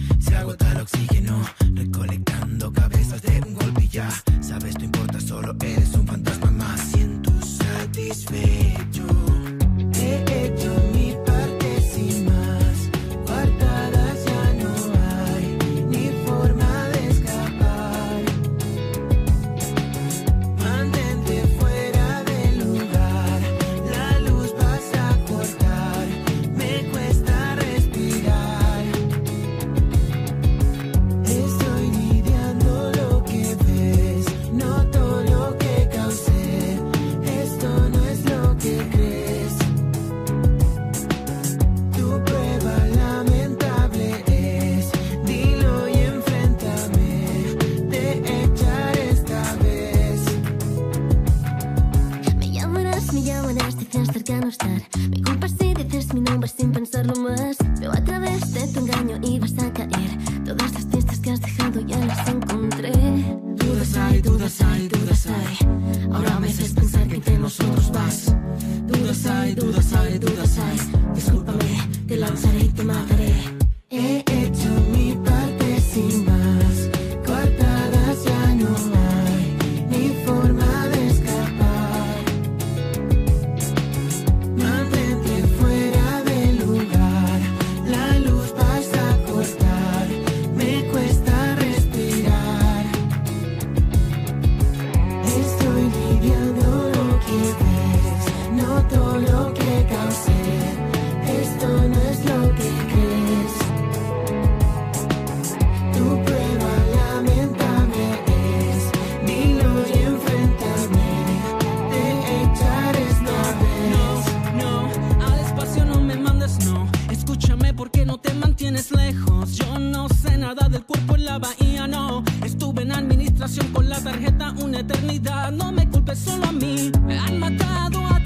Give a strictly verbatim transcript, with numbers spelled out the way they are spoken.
Se agota el oxígeno, recolectando cabezas de un golpe y ya. Sabes, no importa, solo eres un fantasma más. Siento satisfecho. He hecho mi parte sin más. Coartadas ya no hay, ni forma de escapar. Mantente fuera del lugar, la luz vas a cortar. Me cuesta respirar. Estoy lidiando lo que ves, noto lo que causé. Esto no es lo que crees. Tu prueba lamentable es, dilo y enfréntame. Te echaré esta vez. Me llamarás, me llamarás, decías cercano estar. Mi culpa si dices mi nombre sin pensarlo más. Veo a través de tu engaño y vas a caer. Todas las pistas que has dejado ya las encontré. Dudas hay, dudas hay, dudas hay. Ahora me haces pensar que entre nosotros vas. Dudas hay, dudas hay, dudas hay. Discúlpame, te lanzaré y te mataré. He hecho mi parte sin más. Coartadas ya no hay, ni forma de escapar. Mantente fuera del lugar, la luz vas a cortar. Me cuesta respirar. Estoy lidiando lo que ves, noto lo que causé. Esto no es lo que crees. Tu prueba lamentable es, dilo y enfréntame. Te echaré esta vez. No, no, al espacio no me mandes, no. Escúchame porque no te mantienes lejos. Yo no sé nada del cuerpo en la bahía, no. Estuve en administración con la tarjeta una eternidad. No me culpes solo a mí, me han matado a